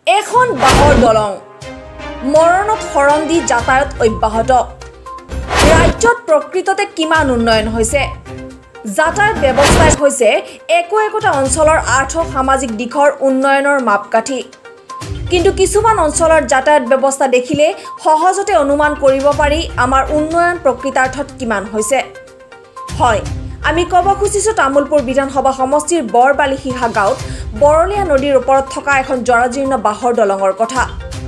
এখন বাহৰ দলং মৰণত শৰণ দি যাতায়াত অব্যাহত ৰাজ্যত প্ৰকৃততে কিমান উন্নয়ন হৈছে যাতায়াত ব্যৱস্থাই হৈছে একোটা অঞ্চলৰ আৰ্থ সামাজিক দিশৰ উন্নয়নৰ মাপকাঠি কিন্তু কিছুমান অঞ্চলৰ যাতায়াত ব্যৱস্থা দেখিলে সহজতে অনুমান কৰিব পাৰি আমাৰ উন্নয়ন প্ৰকৃতাৰ্থত কিমান হৈছে হয় আমি কব খুজিছো তামুলপুৰ বিধানসভা সমষ্টিৰ বৰবালিহিহা গাঁৱত বৰলিয়া নদীৰ ওপৰত থকা এখন জৰাজীৰ্ণ বাহৰ দলঙৰ কথা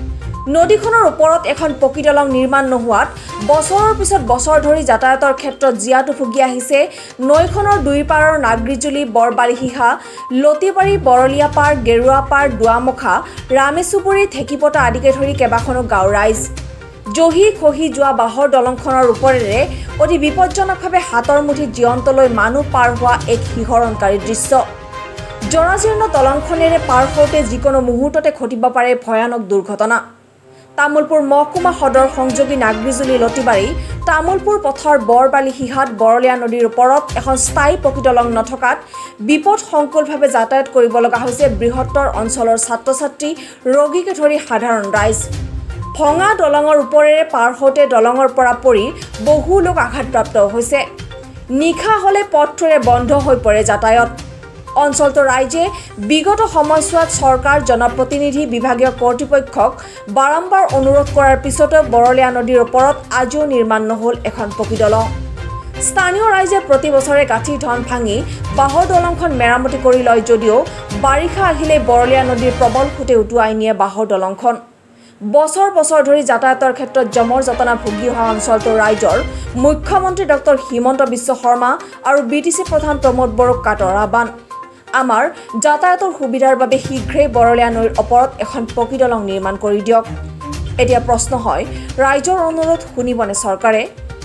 নদীখনৰ ওপৰত এখন পকী দলং নিৰ্মাণ নোহোৱাত বছৰৰ পিছত বছৰ ধৰি যাতায়াতৰ ক্ষেত্ৰত জিয়াটো ভুগি আহিছে নৈখনৰ দুই পাৰৰ নাগৰিজুলি বৰবালিহিহা লতিবাৰী বৰলিয়া পাৰ গেৰুৱা পাৰ দুৱামুখা ৰামেচুবুৰী থেকিপটা আদিকে ধৰি কেবাখনো গাঁও ৰাইজ জহি খহি যোৱা বাহৰ দলংখনৰ ওপৰেৰে অতি বিপজ্জনকভাৱে হাতৰ মুঠিত জীয়ন্তলৈ মানুহ পাৰ হোৱা এক শিহৰণকাৰী দৃশ্য জৰাজীৰ্ণ দলংখনেৰে পাৰ হওঁতে যিকোনো মুহূৰ্ততে ঘটিব পাৰে ভয়ানক দুৰ্ঘটনা তামুলপুৰ মহকুমা সদৰ সংযোগী নাগৰিজুলি লতিবাৰী তামুলপুৰ পথৰ বৰবালিহিহাত বৰলিয়া নদীৰ ওপৰত এখন স্থায়ী পকী দলং নথকাত বিপদ সংকুলভাৱে যাতায়াত কৰিব লগা হৈছে বৃহত্তৰ অঞ্চলৰ ছাত্ৰ ছাত্ৰী ৰোগীকে ধৰি সাধাৰণ ৰাইজ ভঙা দলঙৰ ওপৰেৰে পাৰ হওঁতে দলঙৰ পৰা পৰি বহু লোক আঘাতপ্ৰাপ্ত হৈছে নিশা হলে পথটোৰে বন্ধ হৈ পৰে যাতায়াত অঞ্চলটোৰ ৰাইজে বিগত সময়ছোৱাত চৰকাৰ জনপ্ৰতিনিধি বিভাগীয় কৰ্তৃপক্ষক বাৰম্বাৰ অনুৰোধ কৰাৰ পিছতো বৰলিয়া নদীৰ ওপৰত আজিও নিৰ্মাণ নহল এখন পকী দলং স্থানীয় ৰাইজে প্ৰতি বছৰে গাঁঠিৰ ধন ভাঙি বাহৰ দলংখন মেৰামতি কৰি লয় যদিও বাৰিষা আহিলে বৰলিয়া নদীৰ প্ৰবল সোঁতে উটুৱাই নিয়ে বাহৰ দলংখন বছৰ বছৰ ধৰি যাতায়াতৰ ক্ষেত্ৰত জমৰ যতনা ভুগি অহা অঞ্চলটোৰ ৰাইজৰ মুখ্যমন্ত্ৰী ডক্টৰ হিমন্ত বিশ্ব শৰ্মা আৰু বিটিচি প্ৰধান প্ৰমোদ বড়োক কাটৰ আহ্বান আমাৰ যাতায়াতৰ সুবিধাৰ বাবে শীঘ্ৰেই বৰলিয়া নৈৰ ওপৰত এখন পকী দলং নিৰ্মাণ কৰি দিয়ক এতিয়া প্ৰশ্ন হয় ৰাইজৰ অনুৰোধ শুনিবনে চৰকাৰে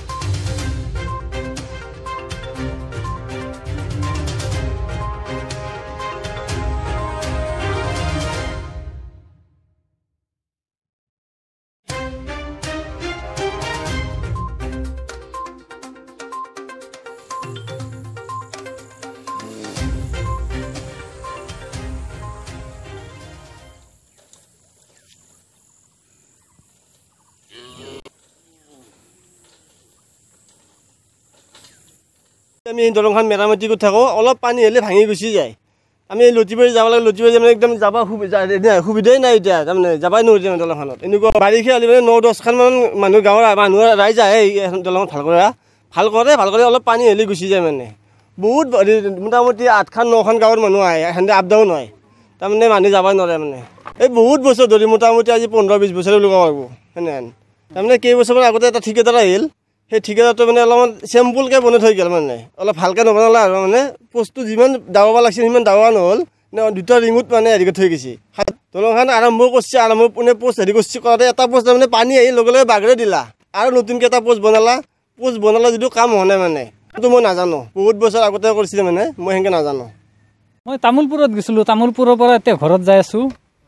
আমি এই দলংখন মেৰামতি কৰি থাকোঁ অলপ পানী হ'লে ভাঙি গুচি যায় আমি এই লতিবাৰী যাব লাগে লতিবাৰী মানে একদম যাব সুবিধাই নাই এতিয়া তাৰমানে যাবই নোৱাৰি দলংখনত এনেকুৱা বাৰিষা হ'লে মানে 9-10খানমান মানুহ গাঁৱৰ মানুহ ৰাইজ আহে এই দলংখন ভাল কৰে অলপ পানী হ'লে গুচি যায় মানে বহুত মোটামুটি 8-9খন গাঁৱৰ মানুহ আহে সেনেকৈ আপ ডাউন হয় তাৰমানে মানুহ যাবই নোৱাৰে মানে এই বহুত বছৰ ধৰি মোটামুটি আজি 15-20 বছৰ বুলি ক'ব পাৰিব সেনেহেন তাৰমানে কেইবছৰমান আগতে এটা ঠিকাদাৰ আহিল সেই ঠিকাদাৰটো মানে অলপমান চেম্পুলকৈ বনাই থৈ গ'ল মানে অলপ ভালকৈ নবনালে আৰু মানে পোষ্টটো যিমান দাবাব লাগিছিল সিমান দাবা নহ'ল দুটা ৰিঙত মানে হেৰি কৰি থৈ গৈছে দলংখন আৰম্ভ পোনে পোষ্ট হেৰি কৰিছে কৰোঁতে এটা পোষ্ট তাৰমানে পানী আহি লগে লগে বাগৰে দিলা আৰু নতুনকৈ এটা পোষ্ট বনালা যদিও কাম হোৱা নাই মানে সেইটো মই নাজানো বহুত বছৰ আগতে কৰিছিলে মানে মই সেনেকৈ নাজানো মই তামোলপুৰত গৈছিলোঁ তামোলপুৰৰ পৰা এতিয়া ঘৰত যাই আছোঁ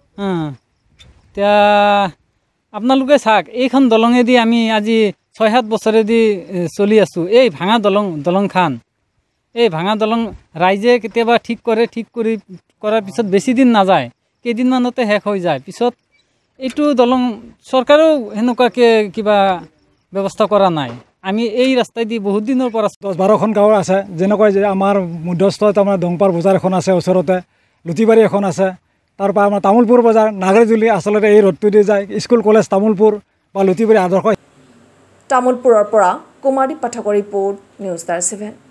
এতিয়া আপোনালোকে চাওক এইখন দলঙেদি আমি আজি 6-7 বছৰেদি চলি আছোঁ এই ভাঙা দলংখান এই ভাঙা দলং ৰাইজে কেতিয়াবা ঠিক কৰি কৰাৰ পিছত বেছি দিন নাযায় কেইদিনমানতে শেষ হৈ যায় পিছত এইটো দলং চৰকাৰেও সেনেকুৱাকৈ কিবা ব্যৱস্থা কৰা নাই আমি এই ৰাস্তাইদি বহুত দিনৰ পৰা 10-12খন গাঁৱৰ আছে যেনেকৈ যে আমাৰ মধ্যস্থ তাৰমানে দংপাৰ বজাৰ এখন আছে ওচৰতে লতিবাৰী এখন আছে তাৰপৰা আমাৰ তামোলপুৰ বজাৰ নাগৰিজুলি আচলতে এই ৰোডটোদি যায় স্কুল কলেজ তামোলপুৰ বা লতিবাৰী আদৰ্শ তামুলপুৰৰ পৰা কুমাৰী পাঠকৰ ৰিপৰ্ট নিউজ 7